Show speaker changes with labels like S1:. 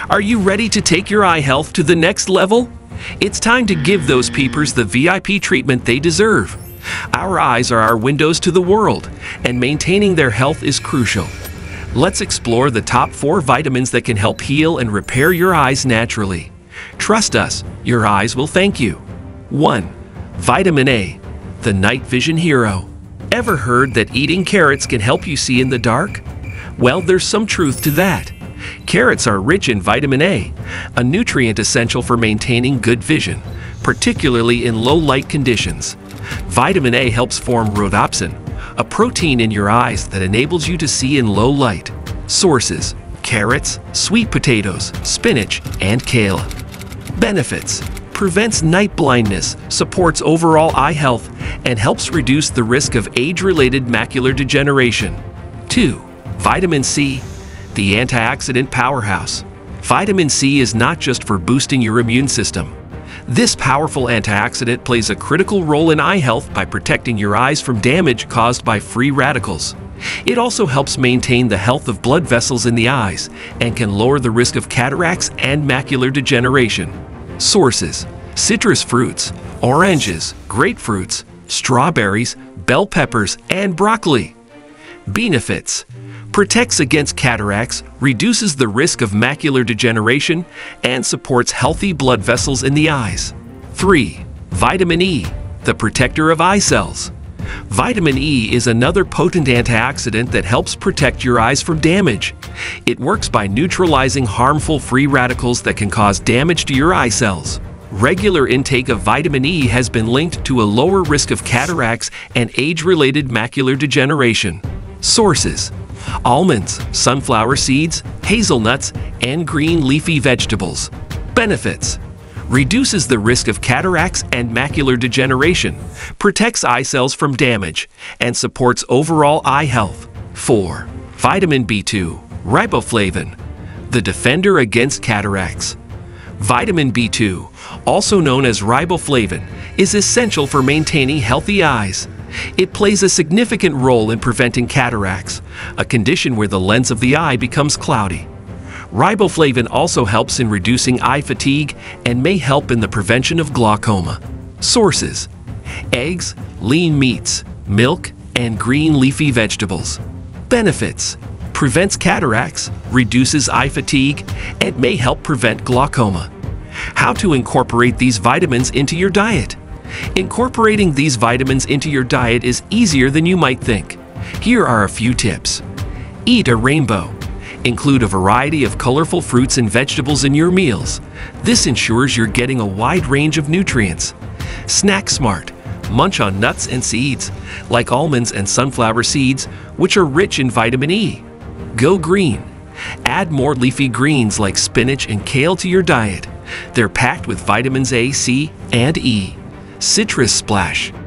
S1: Are you ready to take your eye health to the next level? It's time to give those peepers the VIP treatment they deserve. Our eyes are our windows to the world, and maintaining their health is crucial. Let's explore the top 4 vitamins that can help heal and repair your eyes naturally. Trust us, your eyes will thank you. 1. Vitamin A, the night vision hero. Ever heard that eating carrots can help you see in the dark? Well, there's some truth to that. Carrots are rich in vitamin A, a nutrient essential for maintaining good vision, particularly in low light conditions. Vitamin A helps form rhodopsin, a protein in your eyes that enables you to see in low light. Sources: carrots, sweet potatoes, spinach, and kale. Benefits: prevents night blindness, supports overall eye health, and helps reduce the risk of age-related macular degeneration. 2. Vitamin C, the antioxidant powerhouse. Vitamin C is not just for boosting your immune system. This powerful antioxidant plays a critical role in eye health by protecting your eyes from damage caused by free radicals. It also helps maintain the health of blood vessels in the eyes and can lower the risk of cataracts and macular degeneration. Sources: citrus fruits, oranges, grapefruits, strawberries, bell peppers, and broccoli. Benefits: protects against cataracts, reduces the risk of macular degeneration, and supports healthy blood vessels in the eyes. 3. Vitamin E, the protector of eye cells. Vitamin E is another potent antioxidant that helps protect your eyes from damage. It works by neutralizing harmful free radicals that can cause damage to your eye cells. Regular intake of vitamin E has been linked to a lower risk of cataracts and age-related macular degeneration. Sources: almonds, sunflower seeds, hazelnuts, and green leafy vegetables. Benefits: reduces the risk of cataracts and macular degeneration, protects eye cells from damage, and supports overall eye health. 4. Vitamin B2, riboflavin, the defender against cataracts. Vitamin B2, also known as riboflavin, is essential for maintaining healthy eyes. It plays a significant role in preventing cataracts, a condition where the lens of the eye becomes cloudy. Riboflavin also helps in reducing eye fatigue and may help in the prevention of glaucoma. Sources: eggs, lean meats, milk, and green leafy vegetables. Benefits: prevents cataracts, reduces eye fatigue, and may help prevent glaucoma. How to incorporate these vitamins into your diet? Incorporating these vitamins into your diet is easier than you might think. Here are a few tips. Eat a rainbow. Include a variety of colorful fruits and vegetables in your meals. This ensures you're getting a wide range of nutrients. Snack smart. Munch on nuts and seeds, like almonds and sunflower seeds, which are rich in vitamin E. Go green. Add more leafy greens like spinach and kale to your diet. They're packed with vitamins A, C, and E. Citrus splash.